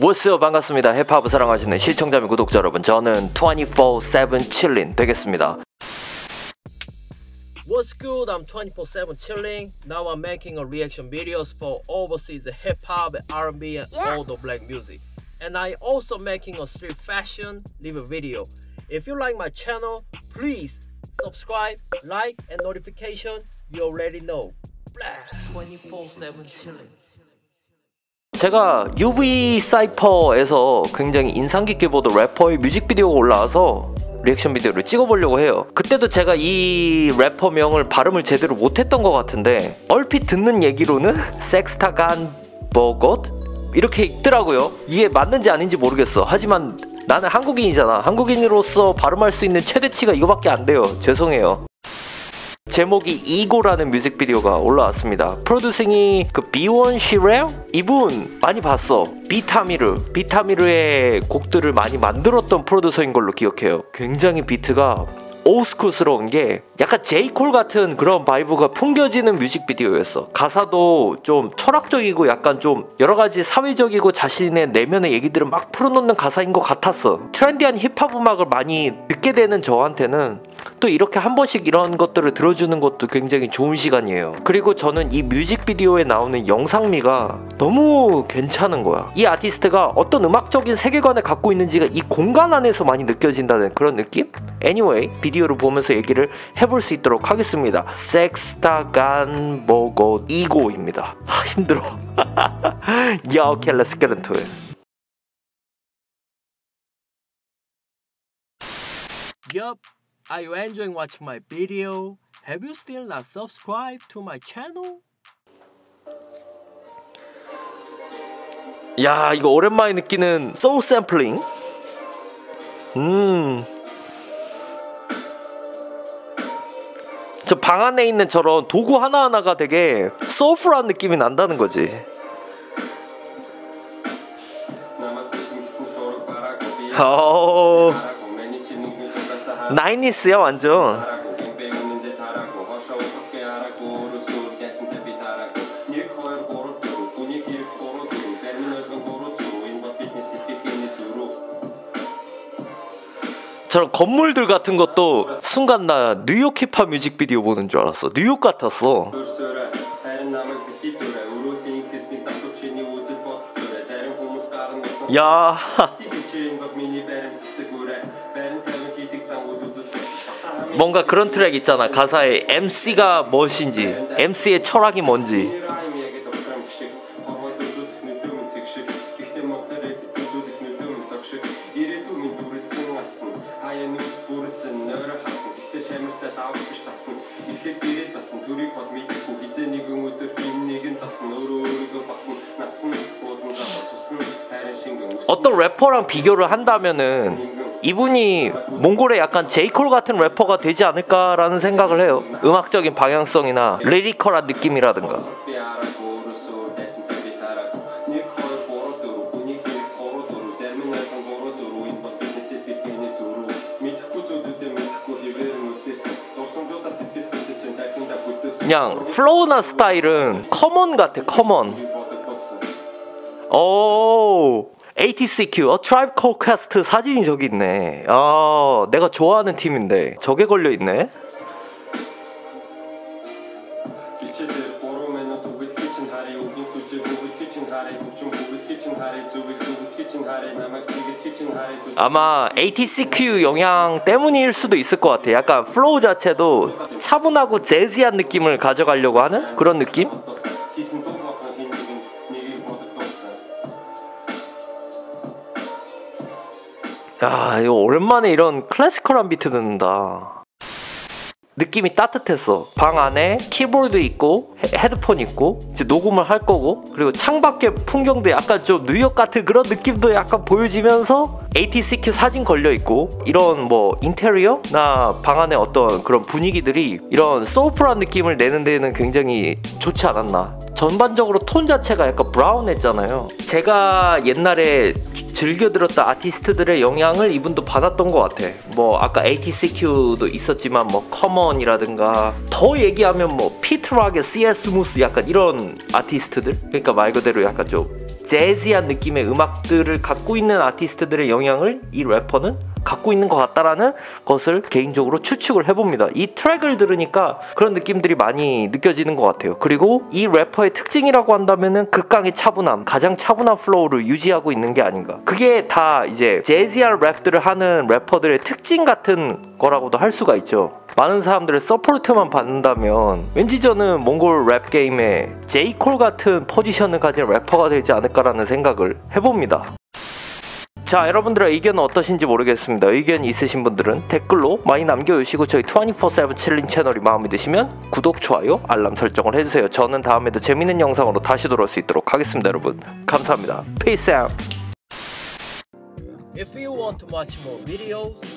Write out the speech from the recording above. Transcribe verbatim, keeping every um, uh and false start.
What's up, 반갑습니다. 힙합을 사랑하시는 시청자 및 구독자 여러분, 저는 twenty-four seven chillin 되겠습니다. What's good? I'm twenty-four seven chilling. Now I'm making a reaction videos for overseas hip hop, R and B, and Yes. all the black music. And I also making a street fashion live video. If you like my channel, please subscribe, like, and notification. You already know. twenty-four seven chilling. 제가 유비 사이퍼에서 굉장히 인상 깊게 보던 래퍼의 뮤직비디오가 올라와서 리액션 비디오를 찍어보려고 해요. 그때도 제가 이 래퍼 명을 발음을 제대로 못했던 것 같은데 얼핏 듣는 얘기로는 섹스타간 버것 이렇게 읽더라고요. 이게 맞는지 아닌지 모르겠어. 하지만 나는 한국인이잖아. 한국인으로서 발음할 수 있는 최대치가 이거밖에 안 돼요. 죄송해요. 제목이 이고라는 뮤직비디오가 올라왔습니다. 프로듀싱이 그 비원 시렐? 이분 많이 봤어. 비타미르 비타미르의 곡들을 많이 만들었던 프로듀서인 걸로 기억해요. 굉장히 비트가 올스쿨스러운 게 약간 제이콜 같은 그런 바이브가 풍겨지는 뮤직비디오였어. 가사도 좀 철학적이고 약간 좀 여러가지 사회적이고 자신의 내면의 얘기들을 막 풀어놓는 가사인 것 같았어. 트렌디한 힙합 음악을 많이 듣게 되는 저한테는 또 이렇게 한 번씩 이런 것들을 들어주는 것도 굉장히 좋은 시간이에요. 그리고 저는 이 뮤직비디오에 나오는 영상미가 너무 괜찮은 거야. 이 아티스트가 어떤 음악적인 세계관을 갖고 있는지가 이 공간 안에서 많이 느껴진다는 그런 느낌? Anyway, 비디오를 보면서 얘기를 해볼 수 있도록 하겠습니다. 섹스타간 버거 이고입니다. 아, 힘들어. Yeah, okay, let's get into it. Yup. Are you enjoying watching my video? Have you still not subscribed to my channel? 야, 이거 오랜만에 느끼는 소울 샘플링. 음. 저 방 안에 있는 저런 도구 하나하나가 되게 소울풀한 느낌이 난다는 거지. 어. 나이니스야 완전. 저런 건물들 같은 것도 순간 나 뉴욕 힙합 뮤직비디오 보는 줄 알았어. 뉴욕 같았어. 야. 뭔가 그런 트랙 있잖아. 가사에 엠씨가 무엇인지, 엠씨의 철학이 뭔지. 어떤 래퍼랑 비교를 한다면은 이분이 몽골의 약간 제이콜 같은 래퍼가 되지 않을까라는 생각을 해요. 음악적인 방향성이나 리리컬한 느낌이라든가. 그냥 플로우나 스타일은 커먼 같아. 커먼. 오, 에이티씨큐, 어, 트라이브 콜 퀘스트 사진이 저기 있네. 아, 내가 좋아하는 팀인데 저게 걸려 있네. 아마 에이티씨큐 영향 때문일 수도 있을 것 같아. 약간 플로우 자체도 차분하고 재즈한 느낌을 가져가려고 하는 그런 느낌? 야, 이거 오랜만에 이런 클래시컬한 비트 듣는다. 느낌이 따뜻했어. 방 안에 키보드 있고 헤드폰 있고 이제 녹음을 할 거고, 그리고 창밖의 풍경도 약간 좀 뉴욕 같은 그런 느낌도 약간 보여지면서 에이티씨큐 사진 걸려 있고, 이런 뭐 인테리어나 방 안에 어떤 그런 분위기들이 이런 소울풀한 느낌을 내는 데는 굉장히 좋지 않았나. 전반적으로 톤 자체가 약간 브라운했잖아요. 제가 옛날에 즐겨 들었던 아티스트들의 영향을 이분도 받았던 것 같아. 뭐 아까 에이티씨큐도 있었지만 뭐 커먼이라든가, 더 얘기하면 뭐 피트락의 씨엘 스무스 약간 이런 아티스트들. 그러니까 말 그대로 약간 좀 재즈한 느낌의 음악들을 갖고 있는 아티스트들의 영향을 이 래퍼는 갖고 있는 것 같다라는 것을 개인적으로 추측을 해봅니다. 이 트랙을 들으니까 그런 느낌들이 많이 느껴지는 것 같아요. 그리고 이 래퍼의 특징이라고 한다면은 극강의 차분함, 가장 차분한 플로우를 유지하고 있는 게 아닌가. 그게 다 이제 재즈한 랩들을 하는 래퍼들의 특징 같은 거라고도 할 수가 있죠. 많은 사람들의 서포트만 받는다면 왠지 저는 몽골 랩 게임에 제이콜 같은 포지션을 가진 래퍼가 되지 않을까라는 생각을 해봅니다. 자, 여러분들의 의견은 어떠신지 모르겠습니다. 의견이 있으신 분들은 댓글로 많이 남겨주시고 저희 이십사 세븐 칠링 채널이 마음에 드시면 구독, 좋아요, 알람 설정을 해주세요. 저는 다음에도 재밌는 영상으로 다시 돌아올 수 있도록 하겠습니다. 여러분 감사합니다. Peace out. If you want to watch more videos,